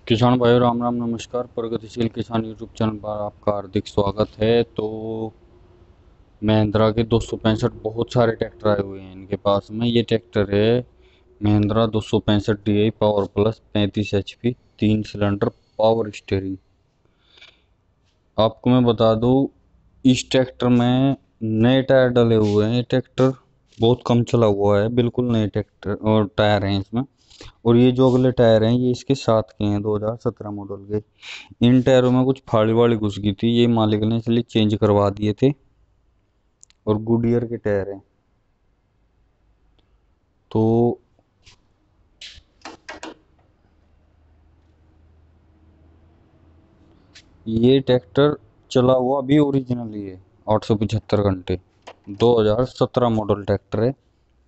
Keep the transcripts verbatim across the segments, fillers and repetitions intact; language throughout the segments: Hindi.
किसान भाइयों, राम राम, नमस्कार। प्रगतिशील किसान यूट्यूब चैनल पर आपका हार्दिक स्वागत है। तो महिंद्रा के दो सौ पैंसठ बहुत सारे ट्रैक्टर आए हुए हैं इनके पास में। ये ट्रैक्टर है महिंद्रा दो सौ पैंसठ डी आई पावर प्लस पैंतीस एच पी तीन सिलेंडर पावर स्टीयरिंग। आपको मैं बता दूं, इस ट्रैक्टर में नए टायर डले हुए हैं। ये ट्रैक्टर बहुत कम चला हुआ है, बिल्कुल नए ट्रैक्टर और टायर हैं इसमें। और ये जो अगले टायर हैं ये इसके साथ के हैं, दो हज़ार सत्रह मॉडल के। इन टायरों में कुछ फाड़ी वाड़ी घुस गई थी, ये मालिक ने इसलिए चेंज करवा दिए थे। और गुडियर के टायर हैं। तो ये ट्रैक्टर चला हुआ अभी ओरिजिनल ही है, आठ सौ पचहत्तर घंटे। दो हज़ार सत्रह मॉडल ट्रैक्टर है।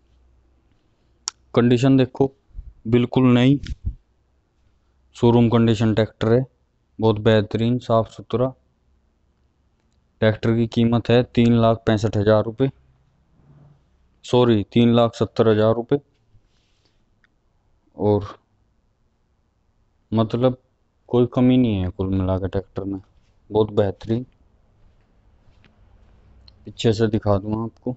कंडीशन देखो, बिल्कुल नई शोरूम कंडीशन ट्रैक्टर है, बहुत बेहतरीन साफ सुथरा। ट्रैक्टर की कीमत है तीन लाख पैंसठ हजार रुपये, सॉरी तीन लाख सत्तर हजार रुपये। और मतलब कोई कमी नहीं है कुल मिला के ट्रैक्टर में, बहुत बेहतरीन। पीछे से दिखा दूँ आपको।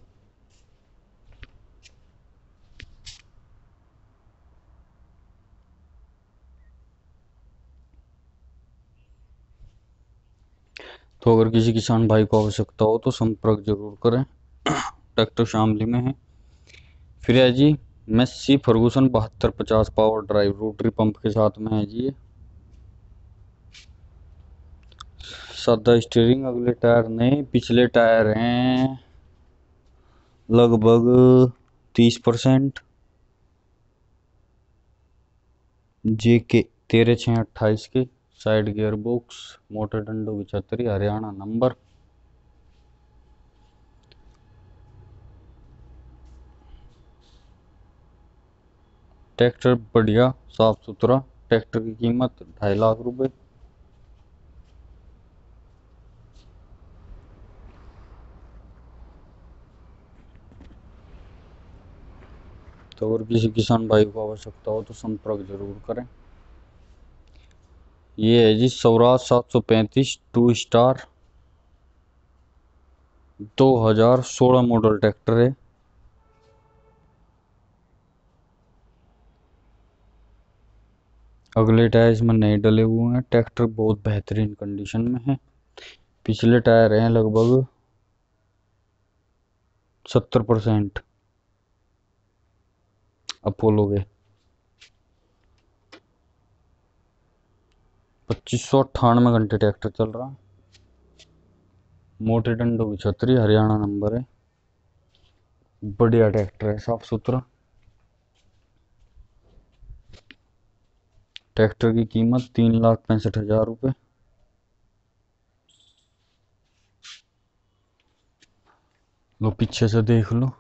तो अगर किसी किसान भाई को आवश्यकता हो तो संपर्क जरूर करें। ट्रैक्टर शामली में है। फिर है जी मेस्सी फर्गूसन बहत्तर पचास पावर ड्राइव रोटरी पंप के साथ में है जी ये। सादा स्टीयरिंग, अगले टायर नए, पिछले टायर हैं लगभग तीस परसेंट। जे के तेरह छः अट्ठाईस के साइड गियर बॉक्स, मोटर डंडो की छतरी, हरियाणा नंबर। ट्रैक्टर बढ़िया साफ सुथरा। ट्रैक्टर की कीमत ढाई लाख रुपए। तो अगर किसी किसान भाई को आवश्यकता हो तो संपर्क जरूर करें। ये है जी स्वराज सात सौ पैंतीस टू स्टार, दो हज़ार सोलह मॉडल ट्रैक्टर है। अगले टायर इसमें नए डले हुए हैं। ट्रैक्टर बहुत बेहतरीन कंडीशन में है। पिछले टायर हैं लगभग सत्तर परसेंट अपोलो के। पच्चीस सौ अट्ठानवे घंटे ट्रैक्टर चल रहा। मोटे डंडों की छतरी, हरियाणा नंबर है। बढ़िया ट्रैक्टर है, साफ सुथरा। ट्रैक्टर की कीमत तीन लाख पैंसठ हजार रुपये। लो पीछे से देख लो।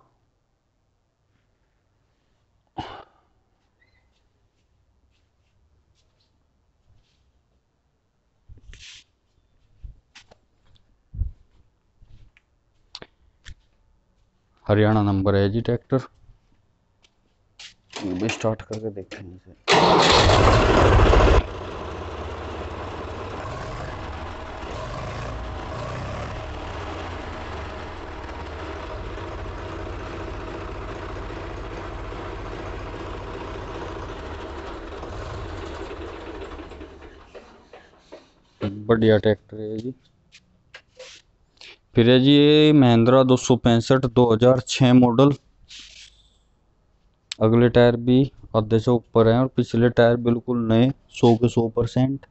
हरियाणा नंबर है जी ट्रैक्टर। भी स्टार्ट करके देखेंगे इसे। बढ़िया ट्रैक्टर है जी। फिर है जी ये महिंद्रा दो सौ पैंसठ दो हजार छः मॉडल। अगले टायर भी आधे से ऊपर हैं और पिछले टायर बिल्कुल नए, सौ के सौ परसेंट।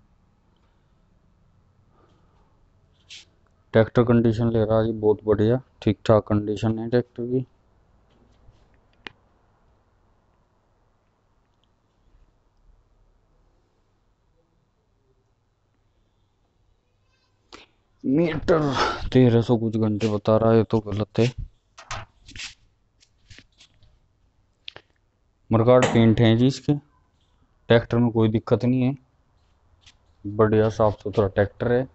ट्रैक्टर कंडीशन ले रहा है जी बहुत बढ़िया, ठीक ठाक कंडीशन है ट्रैक्टर की। मीटर तेरह सौ कुछ घंटे बता रहा है, तो गलत है। मरगाड पेंट है जी इसके। ट्रैक्टर में कोई दिक्कत नहीं है, बढ़िया साफ सुथरा ट्रैक्टर है।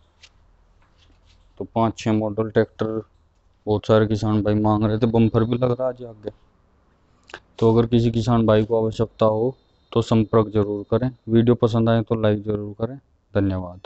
तो पाँच छः मॉडल ट्रैक्टर बहुत सारे किसान भाई मांग रहे थे, बम्पर भी लग रहा है जी आगे। तो अगर किसी किसान भाई को आवश्यकता हो तो संपर्क जरूर करें। वीडियो पसंद आए तो लाइक ज़रूर करें। धन्यवाद।